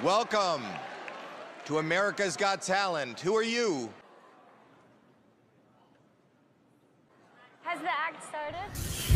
Welcome to America's Got Talent. Who are you? Has the act started?